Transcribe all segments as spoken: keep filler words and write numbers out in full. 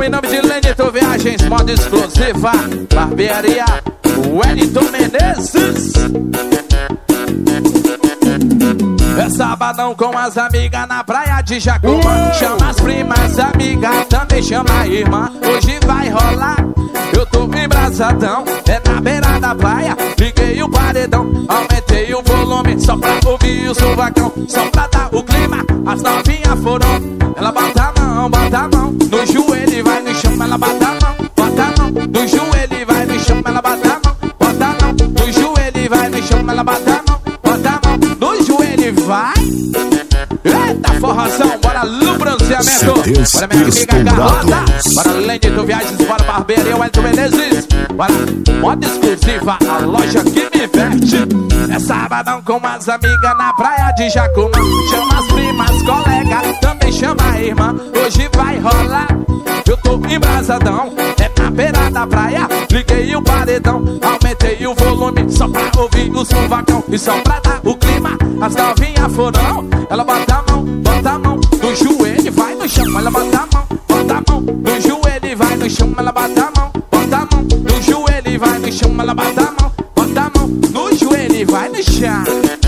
em nome de Lenito Viagens, moda exclusiva, barbearia Wellington Menezes. É sabadão com as amigas na praia de Jacumã. Chama as primas, amigas, também chama a irmã. Hoje vai rolar, eu tô embrasadão. É na beira da praia, liguei o paredão. Aumentei o volume só pra ouvir o sovacão. Só pra dar o clima, as novinhas foram. Ela bota a mão, bota a mão no joelho e vai no chão. Ela bota a mão, bota a mão no joelho e vai no chão. Ela bota a mão, bota a mão no joelho e vai no chão. Ela bota a mão, bota a mão no joelho e vai. Eita forrozão, bora lubranciamento. Bora minha amiga Carlota. Bora Lenito Viagens, bora barbearia Wellington Menezes. Bora moda exclusiva, a loja que me veste. É sabadão com as amigas na praia de Jacumã. Chama as primas, colega, também chama a irmã. Hoje vai rolar, eu tô embrasadão. É na beira da praia, liguei o paredão. Aumentei o volume só pra ouvir o sovacão. E só pra dar o clima, as novinhas foram. Ela bota a mão, bota a mão no joelho e vai no chão. Ela bota a mão, bota a mão no joelho e vai no chão. Ela bota a mão, bota a mão no joelho e vai no chão. Ela bota a mão, bota a mão no joelho e vai no chão.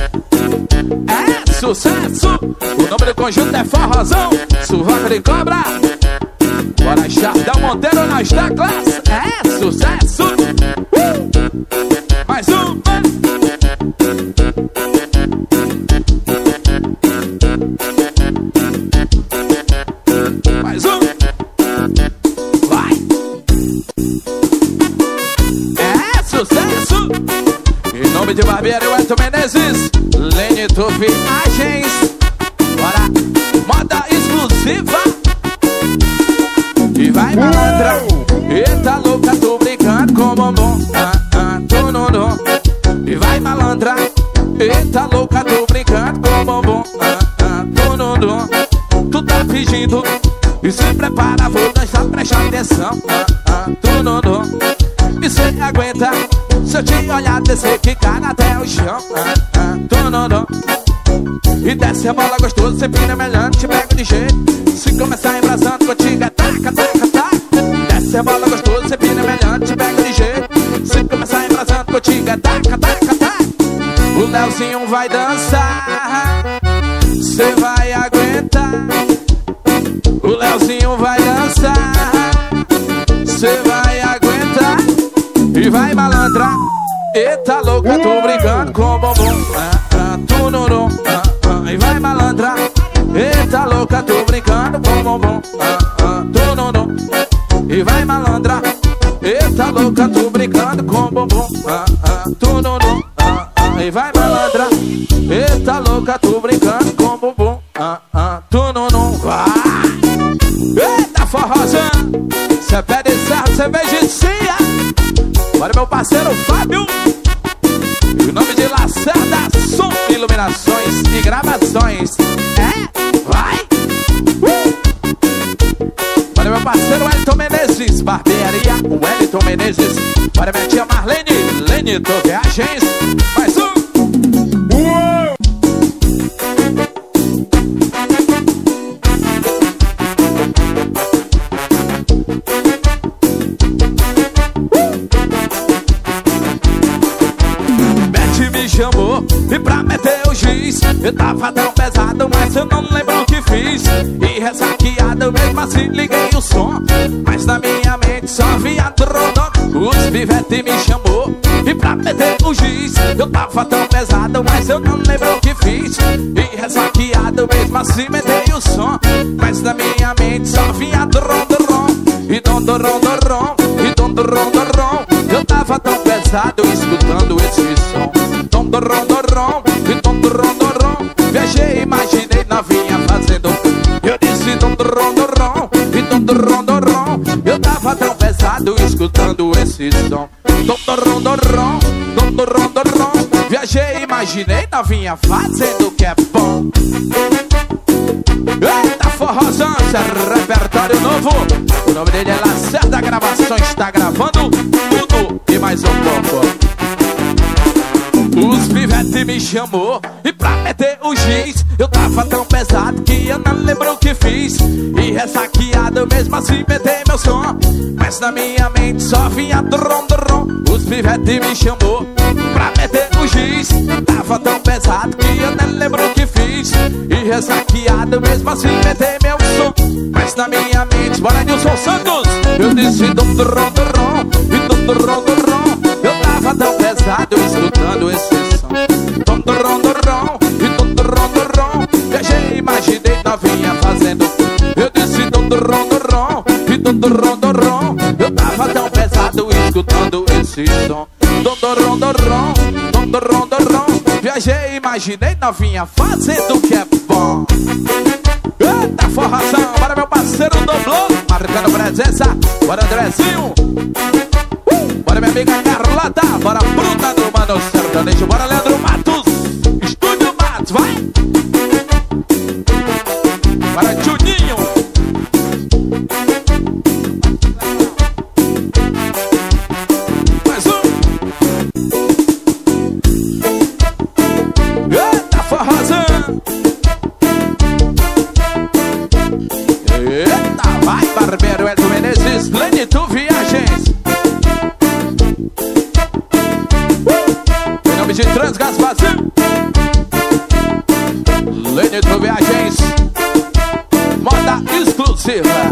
É sucesso, o nome do conjunto é Forrozão, Suvaco de Cobra. Bora Jardão Monteiro nas teclas, é sucesso. uh! Mais um. Mais um. Vai. É sucesso. Em nome de barbearia Wellington Menezes, Lenito Viagens. Bora, moda exclusiva. E vai malandra. Eita louca, tô brincando com bombom. Ah, ah, tu não, não. E vai malandra. Eita louca, tô brincando com bombom. Ah, ah, tu não, não. Tu tá fingindo. E se prepara, vou dançar, presta atenção. Ah, ah, tu não, não. E cê aguenta. Se eu te olhar, descer, quicar até o chão. Ah, ah, tu não, não. E desce a bola gostosa, cê pina melhor, te pega de jeito. Se começar embrasando contigo, é taca, taca, taca. Desce a bola gostosa, cê pina melhor, te pega de jeito. Se começar embrasando contigo, é taca, taca, taca. O Leozinho vai dançar, cê vai aguentar. O Leozinho vai dançar, cê vai aguentar. E vai malandra. Eita louca, tô brincando com bombom. Ah, ah, tu não, não. Ah, ah, e vai malandra. Eita louca, tô brincando com bombom. Ah, ah, tu não, não. E vai malandra. Eita louca, tô brincando com bombom. Ah, ah, tu não, não. Ah, ah, e vai malandra. Eita louca, tô brincando com bombom. Ah, ah, tu não, não. Vai. Eita forrozão. Cê pede certo, cê beijinha. Bora meu parceiro Fábio. E o nome de Lacerda Som, Iluminações e Gravações. É, vai. uh! Bora meu parceiro Wellington Menezes, barbearia Wellington Menezes. Bora minha tia Marlene, Lenito Viagens. Mais um. uh! Chamou e pra meter o giz. Eu tava tão pesado, mas eu não lembro o que fiz. E ressaqueado, mesmo assim liguei o som. Mas na minha mente só via rodando. Os pivete me chamou e pra meter o giz. Eu tava tão pesado, mas eu não lembro o que fiz. E ressaqueado, mesmo assim metei o som. Mas na minha mente só vinha ron-ron. E dom-dom-ron-ron. E dom-dom-ron-ron. Eu tava tão pesado escutando esse som. Tom do ron do ron, e tom do ron do ron. Viajei, imaginei novinha fazendo. Eu disse tom do ron do ron, e tom do ron do ron. Eu tava tão pesado escutando esse som. Tom do ron do ron, tom do ron do ron. Viajei, imaginei novinha fazendo o que é bom. Eita forrozão, esse é repertório novo. O nome dele é Lacerda Gravações, tá gravando tudo e mais um pouco. Os pivete me chamou e pra meter o giz. Eu tava tão pesado que eu não lembro o que que fiz. E ressaqueado mesmo assim metei meu som. Mas na minha mente só vinha dron, dron. Os pivetes me chamou pra meter o giz. Tava tão pesado que eu nem lembro o que fiz. E ressaqueado mesmo assim metei meu som. Mas na minha mente, bora Nilson Santos, eu disse dom, dron, dron. E dom, dron, dron. Eu tava tão pesado escutando esse som. Dom, dron, dron. E dom, dron, dron. Viajei, imaginei novinha fazendo. Eu disse dom, dron, dron. E dom, dron, dron. Eu tava tão pesado escutando esse som. Dom, dron, dron. Dom, dron, dron. Viajei, imaginei novinha fazendo o que é bom. Eita forração, bora meu parceiro Doblô, marcando presença, bora Andrezinho, uh, bora minha amiga Carlota, bora Bruna do Mano Sertanejo, bora Leandro Matos, Estúdio Matos, vai! Bora Juninho. Mais um. Eita forração. Eita, vai, barbeiro Edson Menezes, Lenito Viagens. Uh! Em nome de Transgas Brasil, Lenito Viagens, moda exclusiva.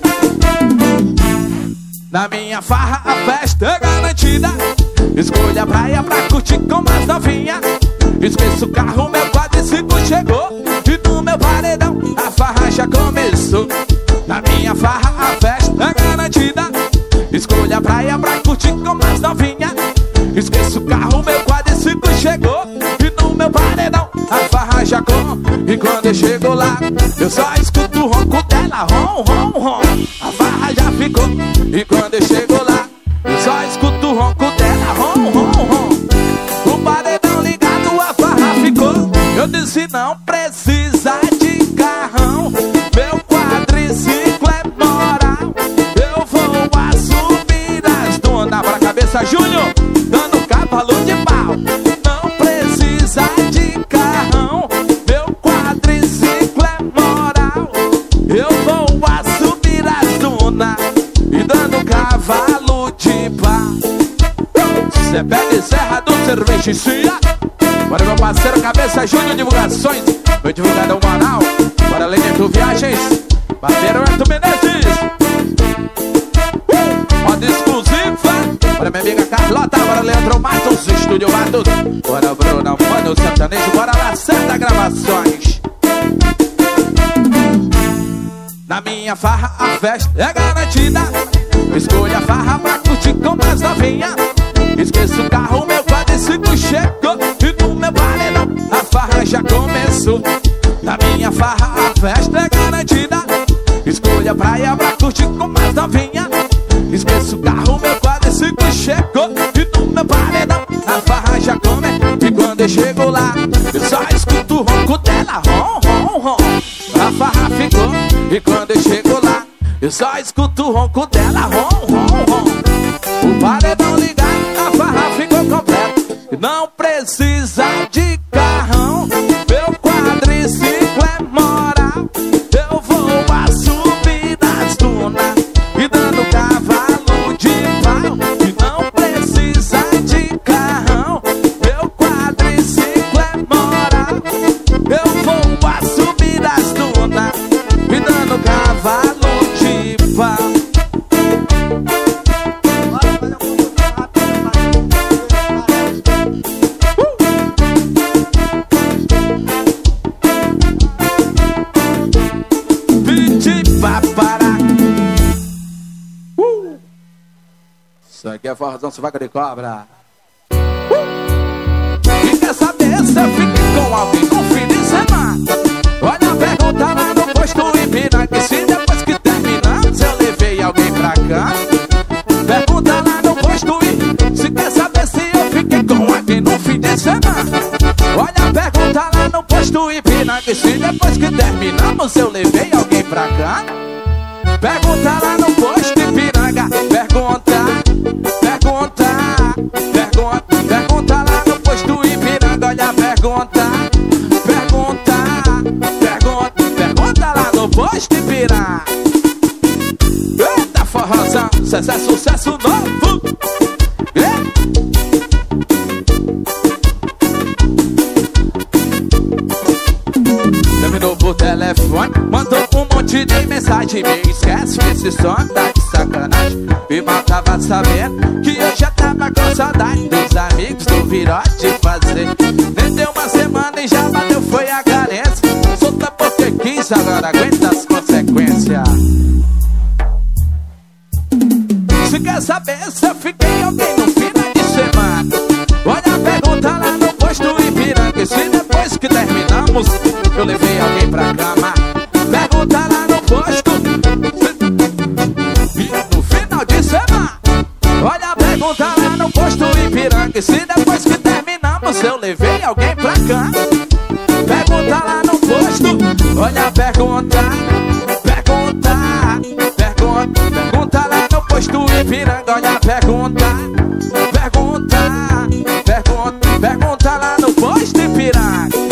Na minha farra a festa é garantida. Escolha a praia pra curtir com mais novinha. Esqueço o carro, meu quadriciclo chegou. E no meu paredão a farra já começou. Na minha farra a festa é garantida. Escolha a praia pra curtir com mais novinha. Esqueço o carro, meu quadriciclo chegou. E no meu paredão a farra já com. E quando eu chego lá, eu só escuto o ronco dela, rom, rom, rom. A farra já ficou. E quando eu chego lá, eu só escuto o ronco dela, rom, rom, rom. O paredão ligado, a farra ficou. Eu disse não precisa de carrão, meu quadriciclo é moral. Eu vou assumir as donas pra cabeça Júnior, dando cavalo de pau. Não precisa de carrão, meu quadriciclo é moral. Eu vou assumir as donas e dando cavalo de pau. Cê pega e serra do cerveja e cia. Bora meu parceiro Cabeça Júnior Divulgações, meu divulgador Manaus. Bora Lenito Viagens, parceiro Edson Menezes, uh, moda exclusiva. Bora minha amiga Carlota, bora Leandro Matos, Estúdio Matos. Bora Bruna, Mano Sertanejo, bora Lacerda Gravações. Na minha farra a festa é garantida. Escolha a farra pra curtir com mais novinha. Esqueço o carro, meu quadriciclo chegou. E no meu paredão a farra já começou. Na minha farra a festa é garantida. Escolha a praia pra curtir com mais novinha. Esqueço o carro, meu quadriciclo chegou. E no meu paredão a farra já come. E quando eu chego lá, eu só escuto o ronco dela, rom, rom, rom. A farra ficou. E quando eu chego lá, eu só escuto o ronco dela, rom, rom, rom. O paredão ligado, a farra ficou completa. Não precisa de carrão, meu quadriciclo é moral. Eu vou assumir as dunas e dando cavalo de pau. E não precisa de carrão, meu quadriciclo é moral. Eu vou assumir as dunas e dando cavalo de pau. Uh! Isso aqui é forrozão, se vaca de cobra. Uh! E quer saber se eu fiquei com alguém no fim de semana? Olha a pergunta lá no posto Ipiranga. Se depois que terminamos eu levei alguém pra cá. Pergunta lá no posto Ipiranga. Se quer saber se eu fiquei com alguém no fim de semana? Olha a pergunta lá no posto Ipiranga. Se depois que terminamos eu levei alguém pra cá. Pergunta lá no posto Ipiranga. Pergunta, pergunta, pergunta, pergunta lá no posto Ipiranga. Olha a pergunta, pergunta, pergunta, pergunta lá no posto. posto Ipiranga. Eita forrozão, sucesso, sucesso novo. Terminou por telefone, mandou um monte de mensagem. Me esquece que esse som tá de sacanagem. E mal tava sabendo que eu já tava com saudade dos amigos do virote fazer. Nem deu uma semana e já bateu, foi a carência. Solta porque quis, agora aguenta as consequências. Se quer saber se eu fiquei alguém no final de semana, olha a pergunta lá no posto Ipiranga. E se depois que terminamos eu levei alguém pra cama, pergunta lá no posto. E no final de semana, olha a pergunta lá no posto Ipiranga. E se depois que terminamos eu levei alguém pra cama, pergunta lá no posto. Olha a pergunta, pergunta, pergunta, pergunta lá no posto Ipiranga. Olha a pergunta, pergunta, pergunta, pergunta lá no posto Ipiranga.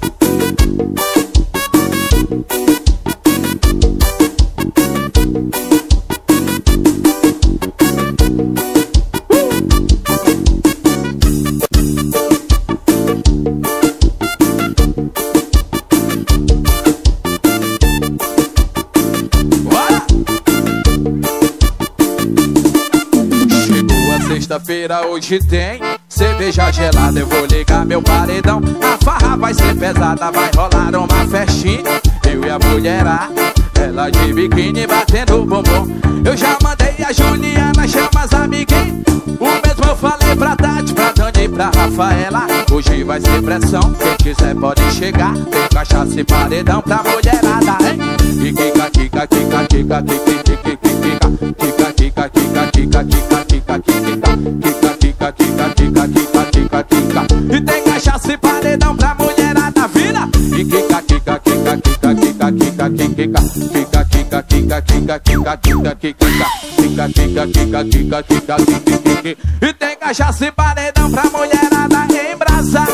Sexta-feira hoje tem cerveja gelada, eu vou ligar meu paredão. A farra vai ser pesada, vai rolar uma festinha. Eu e a mulherada, ela de biquíni batendo bumbum. Eu já mandei a Juliana, chama as amiguinhas. O mesmo eu falei pra Tati, pra Dani e pra Rafaela. Hoje vai ser pressão, quem quiser pode chegar. Tem cachaça e paredão pra mulherada, hein? E kika, kika, kika, kika, kika, kika, kika, kika, kika, kika, kika, kika, kika, kika, kika, kika, kika, kika, kika. E tem cachaça e paredão pra mulherada, vira. E kika, kika, kika, kika, kika, kika, kika, kika, kika, kika, kika, kika, kika, kika, kika, kika, kika, kika, kika. E tem cachaça e paredão pra mulherada embrasar.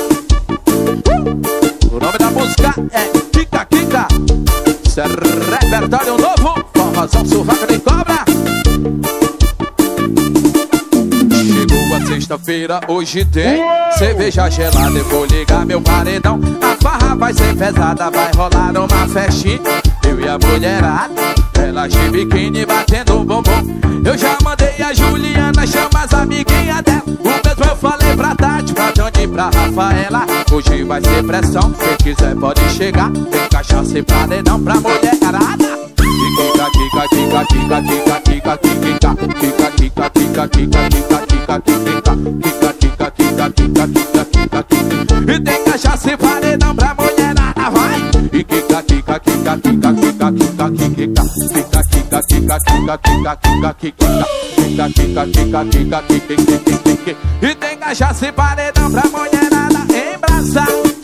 O nome da música é Kika Kika. Isso é repertório novo, forrozão sovaco de cobra. Chegou a sexta-feira, hoje tem cerveja gelada, eu vou ligar meu paredão. A farra vai ser pesada, vai rolar uma festinha. Eu e a mulherada, ela de biquíni batendo bumbum. Eu já mandei a Juliana, chama as amiguinhas dela. O mesmo eu falei pra Tati, pra Dani e pra Rafaela. Hoje vai ser pressão, quem quiser pode chegar. Tem cachaça e paredão pra mulherada. Kika, kika, kika, kika, kika, kika, kika, kika, kika, kika, kika, kika, kika, kika, kika, kika, kika, kika, kika. E tem cachaça e paredão pra mulherada, vai. E kika, kika, kika, kika, kika, kika, kika, kika, kika, kika, kika, kika, kika, kika, kika, kika, kika, kika, kika. E tem cachaça e paredão pra mulherada embrasar.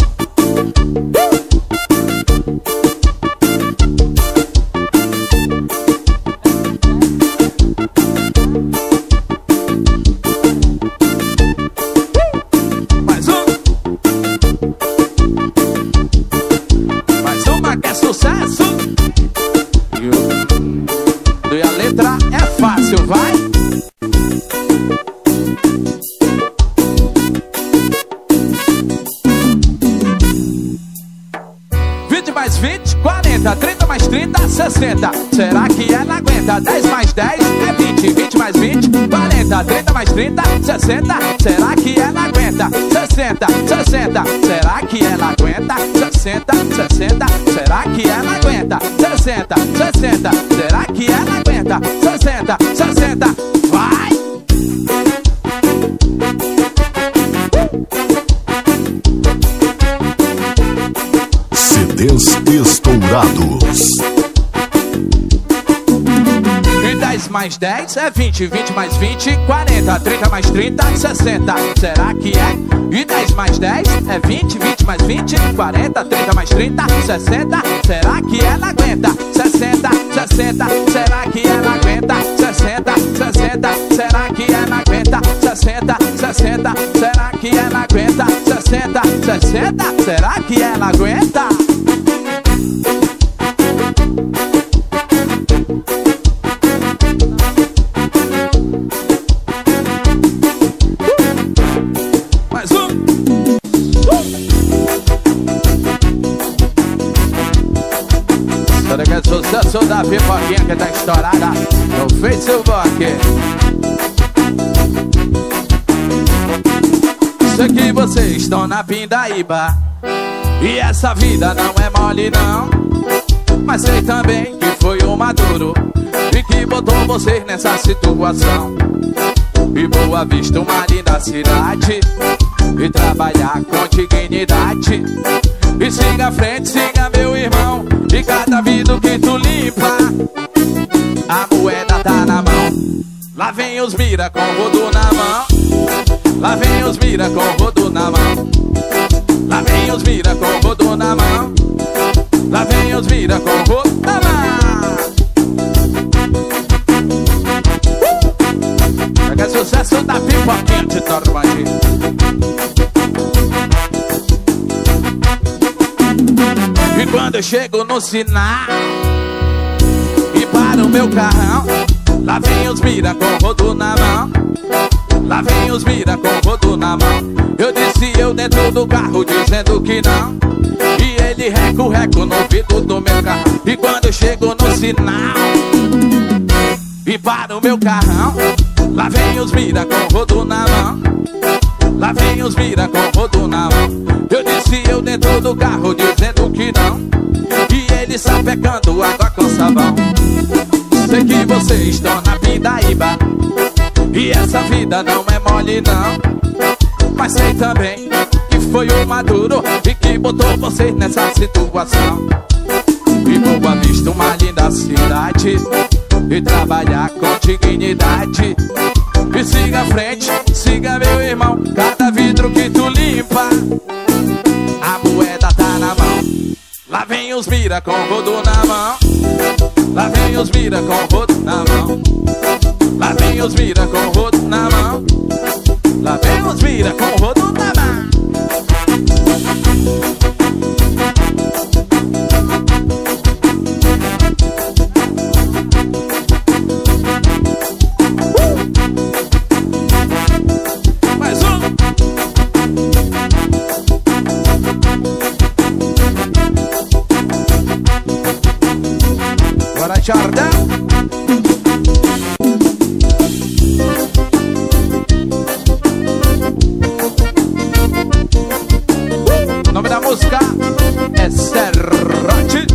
Sucesso! E a letra é fácil, vai! vinte mais vinte, quarenta, trinta mais trinta, sessenta. Será que ela aguenta? dez mais dez é vinte, vinte mais vinte, quarenta, trinta mais trinta, sessenta. Será que ela aguenta? sessenta, sessenta. Será que ela aguenta? sessenta, sessenta. Será que ela aguenta? sessenta, sessenta. Será que ela aguenta? sessenta, sessenta. Vai! C Ds estourados. dez mais dez é vinte, vinte mais vinte, quarenta, trinta mais trinta, sessenta. Será que é? E dez mais dez é vinte, vinte mais vinte, quarenta, trinta mais trinta, sessenta. Será que ela aguenta? sessenta, sessenta. Será que ela aguenta? sessenta, sessenta. Será que ela aguenta? sessenta, sessenta. Será que ela aguenta? sessenta, sessenta. Será que ela aguenta? sucesso da pipoquinha que tá estourada no Facebook. Sei que vocês estão na pindaíba e essa vida não é mole não. Mas sei também que foi o Maduro e que botou vocês nessa situação. E Boa Vista, uma linda cidade, e trabalhar com dignidade. E siga a frente, siga meu irmão, e cada vidro que tu limpa, a moeda tá na mão. Lá vem os mira com rodo na mão. Lá vem os mira com rodo na mão. Lá vem os mira com rodo na mão. Lá vem os mira com rodo na mão. Pega uh! sucesso da pipoquinha de Normandie. E quando eu chego no sinal e paro o meu carrão, lá vem os mira com rodo na mão. Lá vem os mira com rodo na mão. Eu disse eu dentro do carro dizendo que não, e ele reco, reco no vidro do meu carro. E quando eu chego no sinal e paro o meu carrão, lá vem os mira com rodo na mão. Lá vem os mira com rodo na mão. Eu disse eu dentro do carro dizendo que não, e ele sapecando água com sabão. Sei que vocês estão na pindaíba e essa vida não é mole não. Mas sei também que foi o Maduro e que botou vocês nessa situação. E Boa Vista, uma linda cidade, e trabalhar com dignidade. E siga a frente, siga meu irmão, cada vidro que tu limpa, a moeda tá na mão. Lá vem os mira com rodo na mão. Lá vem os mira com rodo na mão. Lá vem os mira com rodo na mão. Lá vem os mira com rodo na mão. Mais um. Bora, Jardão. O nome da música é Serrote.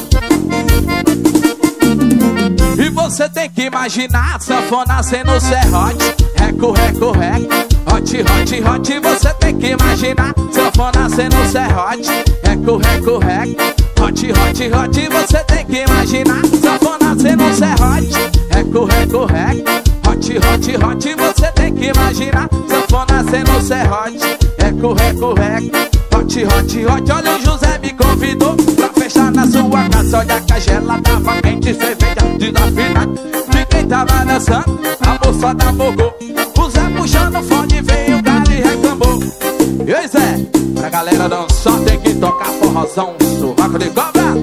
E você tem que imaginar sanfona sendo serrote. Reco, reco, reco, hot, hot, hot. Você tem que imaginar sanfona sendo serrote. Reco, reco, reco, hot, hot, hot. Você tem que imaginar sanfona sendo serrote. Reco, reco, reco, hot, hot, hot. Você tem que imaginar sanfona sendo serrote. Reco, reco, reco, hot, hot, hot. Olha, o José me convidou pra fechar na sua casa. Olha que a gela tava quente, cerveja desafinada. De quem tava dançando, a moça da Mogô. O Zé puxando fone, veio o cara e reclamou. E aí, Zé, pra galera dançar tem que tocar forrozão, sovaco de cobra.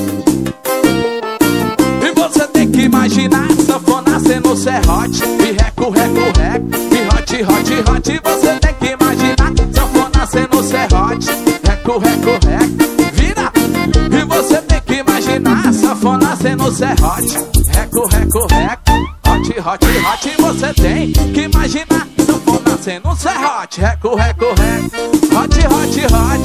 E você tem que imaginar sanfona sendo serrote. E reco, reco, reco, e hot, hot, hot. Você tem que imaginar sanfona sendo serrote. Reco, reco, reco, vira. E você tem que imaginar sanfona sendo serrote. Reco, reco, reco, hot, hot, hot. Você tem que imaginar sanfona sendo serrote. Reco, reco, reco, hot, hot, hot.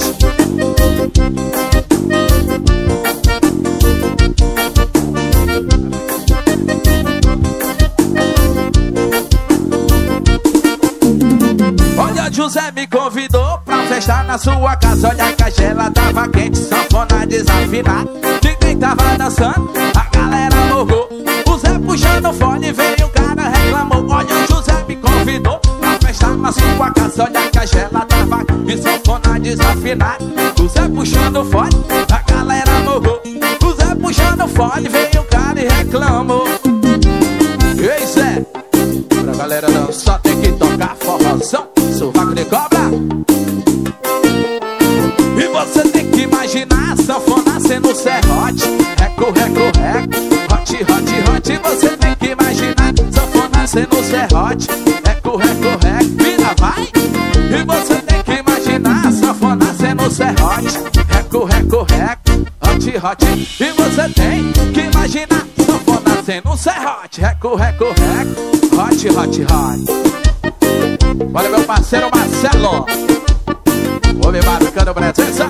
Olha, José me convidou pra fechar na sua casa. Olha que a gela tava quente, sanfona desafinada. De quem tava dançando, a galera morgou. O Zé puxando o fone, veio o cara reclamou. Olha, o José me convidou pra fechar na sua casa. Olha que a gela tava quente, sanfona desafinada. O Zé puxando o fone, a galera morgou. O Zé puxando o fone, veio o cara e reclamou. Ei, Zé, pra galera dançar tem que tocar forrozão, sovaco de cobra. E você tem que imaginar sanfona sendo serrote. Reco, reco, reco, hot, hot, hot. Você tem que imaginar sanfona sendo serrote. Reco, reco, reco, vira, vai. E você tem que imaginar sanfona sendo serrote. Reco, reco, reco, hot, hot. E você tem que imaginar sanfona sendo um serrote. Reco, reco, reco, hot, hot, hot. Olha meu parceiro Marcelo, vou me marcando presença.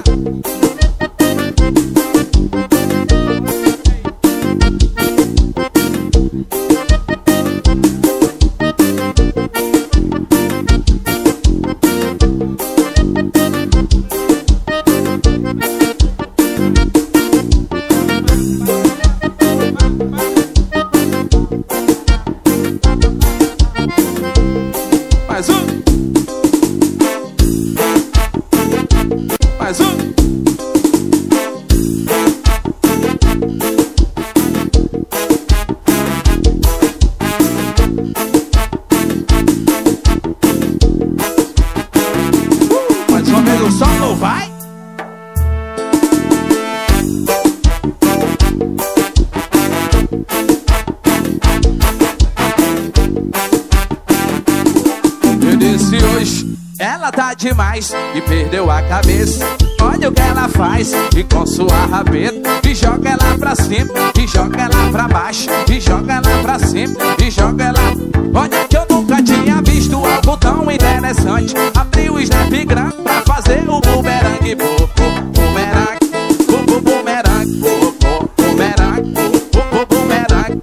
Mais um. Mais um. Mais uma vez o solo, vai. Eu disse hoje, ela tá demais e perdeu a cabeça. Olha o que ela faz e com sua rabeta. E joga ela pra cima, e joga ela pra baixo. E joga ela pra cima, e joga ela. Olha que eu nunca tinha visto algo tão interessante. Abri o Snapgram pra fazer o bumerangue. Bumerangue, bumerangue, bumerangue, bumerangue,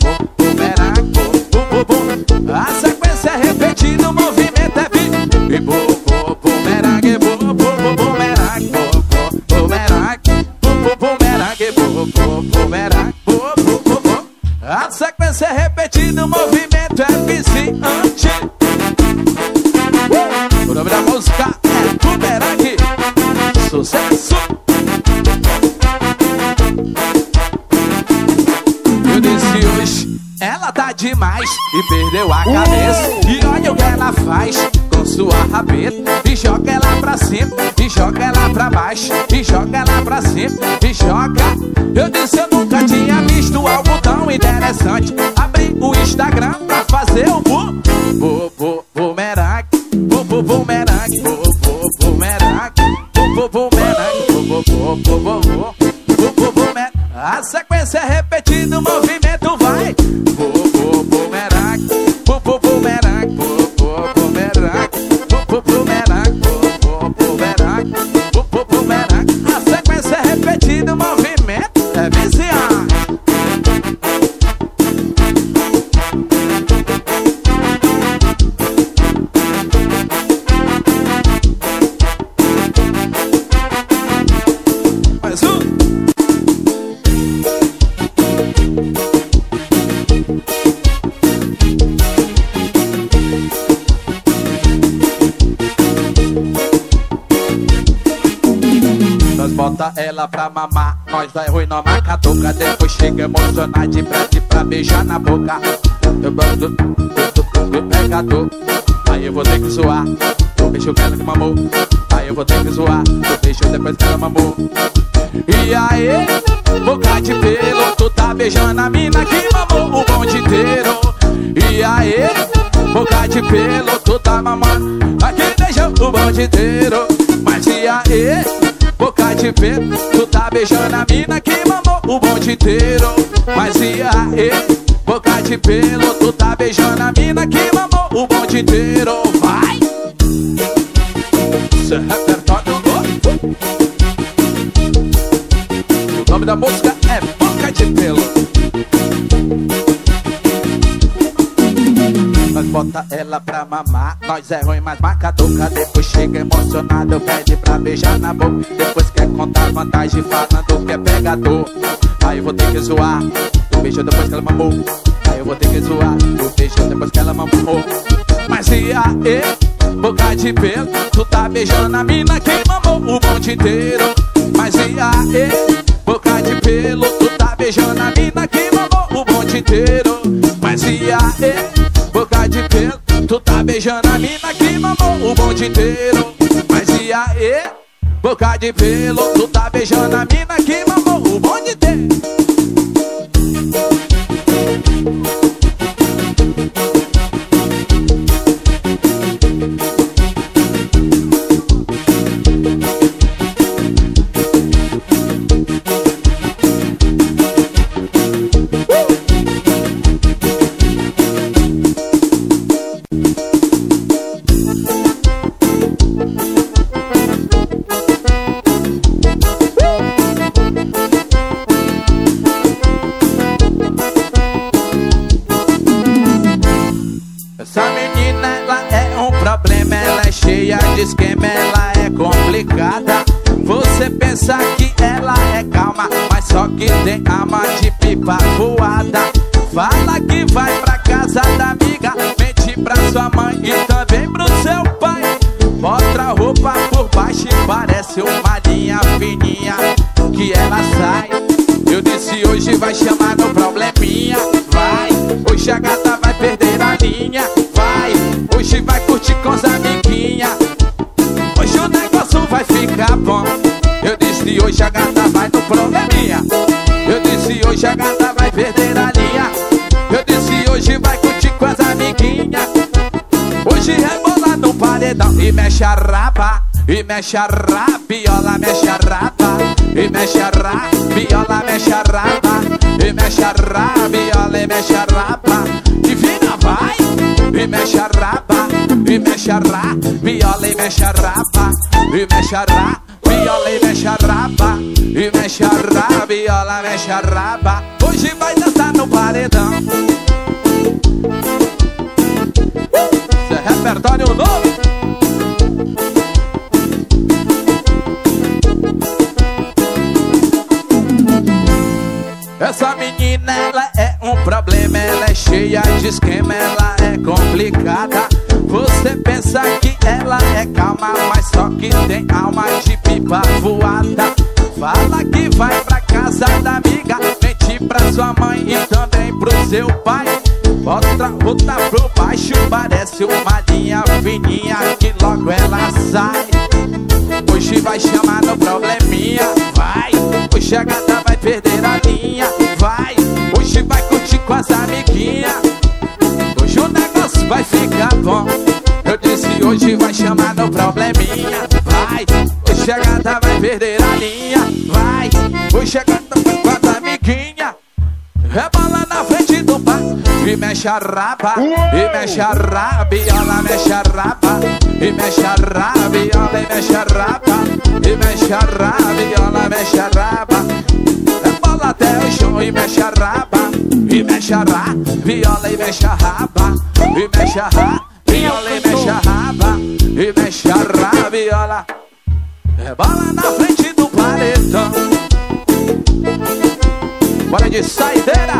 bumerangue. A sequência é repetida, o movimento é vivo. E bumerangue, bumerangue, bumerangue, bumerangue, bumerangue. A sequência é repetida, o movimento é viciante. O nome da música é Bumerangue. Sucesso. Eu disse hoje, ela tá demais e perdeu a cabeça. E olha o que ela faz com sua rabeta. E joga ela pra cima, e joga ela pra baixo. E joga ela pra cima, e joga. Eu disse eu nunca tinha visto algo tão interessante. Abri o Instagram pra fazer o bu bu bu bumerangue. Bu bu bumerangue. Bu bu bumerangue. Bu bu bumerangue. Bu bu bu bu bu bu bu bumerangue. A sequência é repetida, o movimento vai. Bu bu bumerangue. Bu bu bumerangue. Bu bu bumerangue. Bu bu bumerangue. Bu bu bumerangue. Bu bu bumerangue. A sequência é repetida, o movimento é viciante. Mais um. Nós bota ela pra mamar, nós vai ruim na macatuca. Depois chega emocionado de frente pra beijar na boca. Eu boto do pegador, aí eu vou ter que zoar o beijo que ela que mamou. Aí eu vou ter que zoar o beijo depois que ela mamou. E aí, boca de pelo, tu tá beijando a mina que mamou o bonde inteiro. E aí, boca de pelo, tu tá mamando aqui beijou o bonde inteiro. Mas e aí, boca de pelo, tu tá beijando a mina que mamou o bonde inteiro. Mas e aí, boca de pelo, tu tá beijando a mina que mamou o bonde inteiro. Vai! Seu repertório novo. O nome da música é Boca de Pelo. Nós bota ela pra mamar, nós é ruim, mas macaduca. Depois chega emocionado, pede pra beijar na boca. Depois quer contar vantagem falando que é pegador. Aí eu vou ter que zoar o beijo depois que ela mamou. Aí eu vou ter que zoar o beijo depois que ela mamou. Mas e aí, boca de pelo, tu tá beijando a mina que mamou o bonde inteiro. Mas e aí, boca de pelo, tu tá beijando a mina que mamou o bonde inteiro. Mas e aí, boca de pelo, tu tá beijando a mina que mamou o bonde inteiro. Mas e aí, boca de pelo, tu tá beijando a mina que mamou o bonde inteiro. de esquema, ela é complicada. Você pensa que ela é calma, mas só que tem alma de pipa voada. Fala que vai pra casa da amiga, mente pra sua mãe e também pro seu pai. Mostra a roupa por baixo e parece uma linha fininha que ela sai. Eu disse hoje vai chamar no probleminha. Vai, hoje a gata vai perder a linha. Vai, hoje vai curtir com as amiguinhas. Hoje o negócio vai ficar bom. Eu disse hoje a gata vai no probleminha. Eu disse hoje a gata vai perder a linha. Eu disse hoje vai curtir com as amiguinhas. Hoje rebola no paredão e mexe a raba, e mexe a rabiola, mexe a raba, e mexe a rabiola, mexe a raba, e mexe a rabiola, e mexe a raba. Divina vai, e mexe a raba, e mexe a rabiola, e mexe a raba, e mexe a rabiola, e mexe a raba, e mexe a rabiola, mexe a raba. Hoje vai dançar no paredão. Isso é repertório novo. Essa menina, ela é um problema. Ela é cheia de esquema, ela é complicada. Você pensa que ela é calma, mas só que tem alma de pipa voada. Fala que vai pra casa da amiga, mente pra sua mãe e também pro seu pai. Bota outra pro baixo, parece uma linha fininha que logo ela sai. Hoje vai chamar no probleminha. Vai, hoje a gata vai perder a linha. Vai, hoje vai curtir com as amiguinhas. Hoje o negócio vai ficar bom. Eu disse hoje vai chamar no probleminha. Vai, hoje a gata vai perder a linha. Vai, hoje a gata vai com as amiguinhas. Rebola na frente do bar e mexe a raba, e mexe a rabiola, mexe a raba, e mexe a rabiola, e mexe a raba, e mexe a rabiola, mexe a raba. Rebola até o chão e mexe a raba, e mexe a rabiola, e mexe a raba, e mexe a rabiola, e mexe a raba, e mexe a rabiola. Rebola na frente do paredão. Bora de saideira.